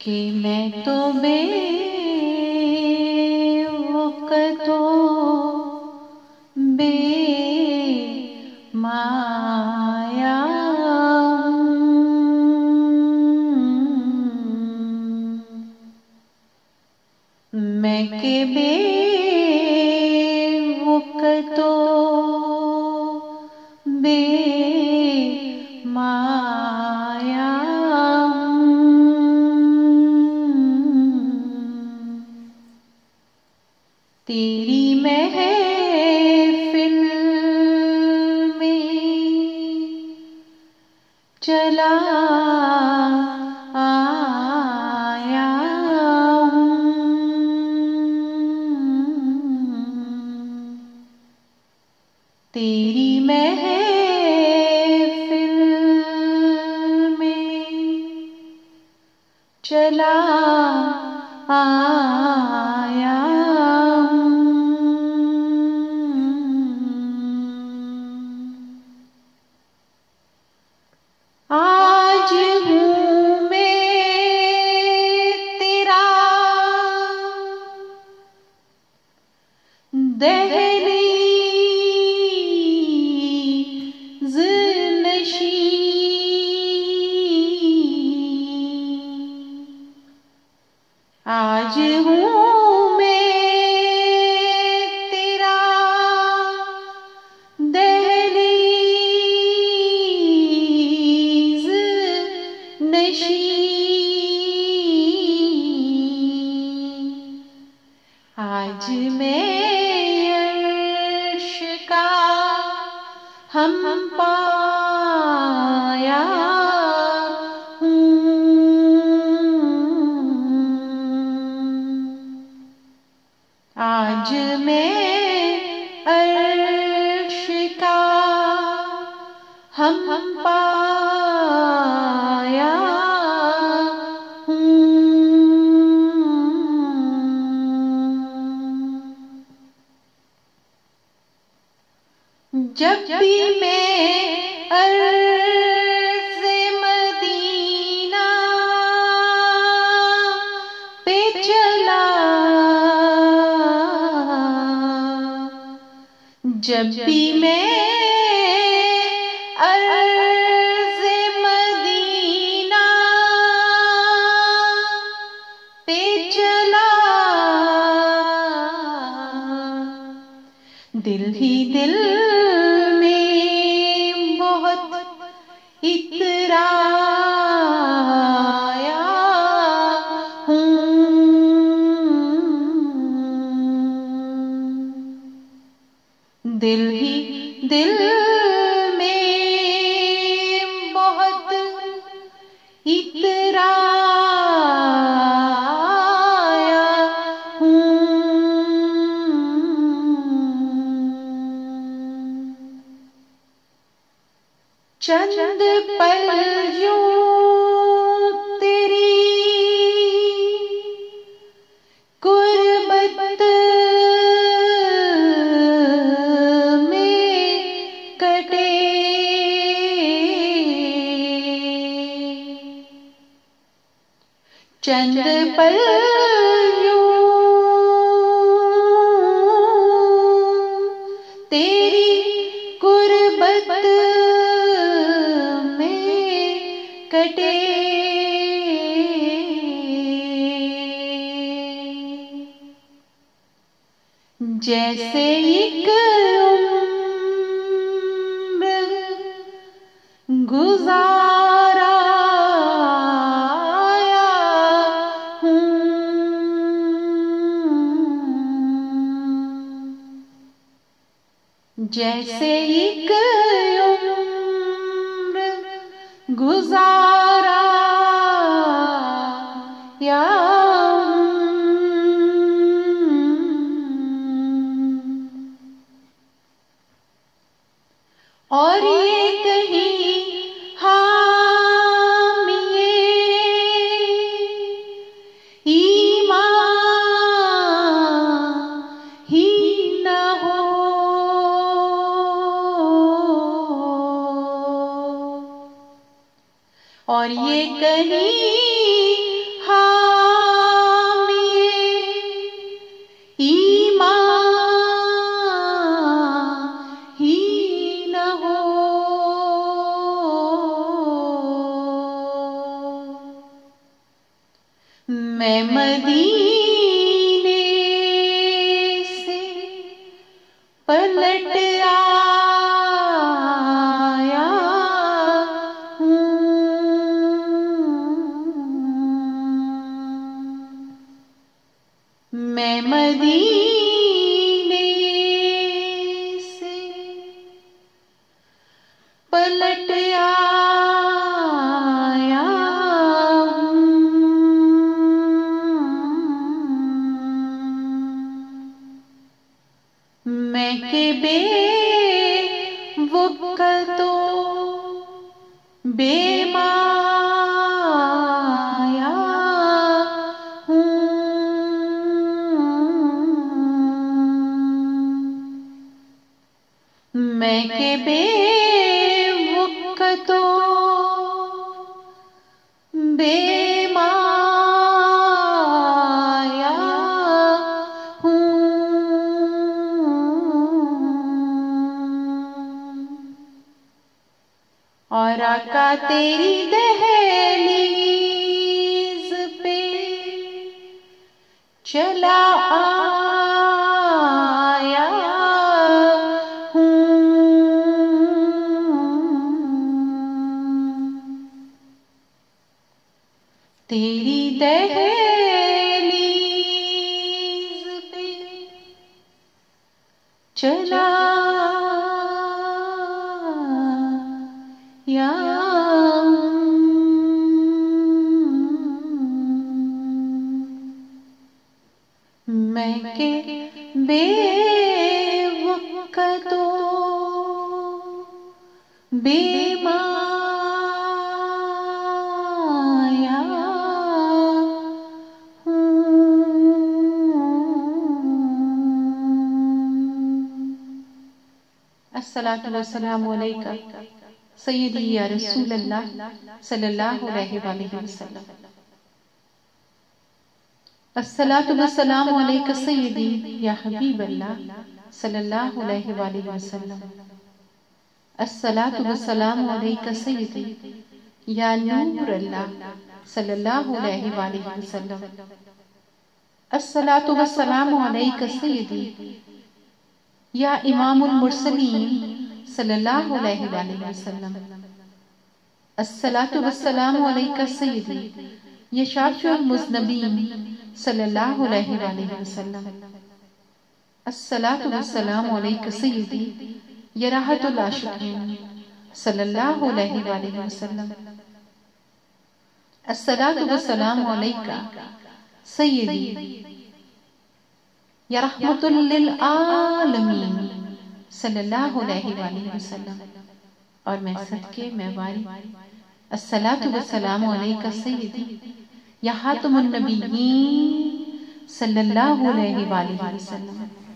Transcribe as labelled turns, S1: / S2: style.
S1: कि मैं तो बेवक़्तो बेमाया मैं के बेवक़्तो बेमाया तेरी महफ़िल में चला आया तेरी महफ़िल में चला आया आज हूँ मैं तेरा दहलीज़ नशीं आज हूँ मैं तेरा दहलीज़ नशीं आज मैं अर्श का हम पाया हूँ आज मैं अर्श का हम पाया हूँ जब भी मैं अर्ज़े मदीना पे चला जब भी मैं अर्ज़े मदीना पे चला दिल ही दिल में बहुत इतराया हूँ दिल ही दिल में बहुत इतराया हूँ चंद पल यूं तेरी गुर्बत में कटे चंद पल यूं तेरी गुर्बत कटे जैसे एक उम्र गुजारा हूँ जैसे एक उम्र गुजारा या और ये कहीं हामिए ईमान ही न हो और ये कहीं मैं मदीने से पलट आया हूँ। मैं मदीने से पलट आया हूँ। मैं के बेवक़्तो बेमाया हूँ। मैं के बेवक़्तो बेमाया हूँ। और आका तेरी दहलीज पे चला आया हूँ। तेरी दहलीज पे चला या मैं के बेवक़्तो बेमाया हूँ। अस्सलातु वस्सलामु अलैका सय्यदी या रसूल अल्लाह सल्लल्लाहु अलैहि वसल्लम। अस्सलातु वस्सलामु अलैका सय्यदी या हबीब अल्लाह सल्लल्लाहु अलैहि वसल्लम। अस्सलातु वस्सलामु अलैका सय्यदी या नूर अल्लाह सल्लल्लाहु अलैहि वसल्लम। अस्सलातु वस्सलामु अलैका सय्यदी या इमामुल मुरसलीन सल्लल्लाहु अलैहि वसल्लम। अस्सलातु वस्सलामु अलैका सय्यदी या शाफिउल मुज़नबीन सल्लल्लाहु अलैहि वसल्लम। अस्सलातु वस्सलामु अलैका सय्यदी या राहतुल आशिकीन सल्लल्लाहु अलैहि वसल्लम। अस्सलातु वस्सलामु अलैका सय्यदी या रहमतुल लिल आलमीन सल्लल्लाहु अलैहि वसल्लम। और मैं सदके मैं वारी अस्सलातु वस्सलामु अलैका सय्यदी या खातमुन नबिय्यीन सल्लल्लाहु अलैहि वसल्लम।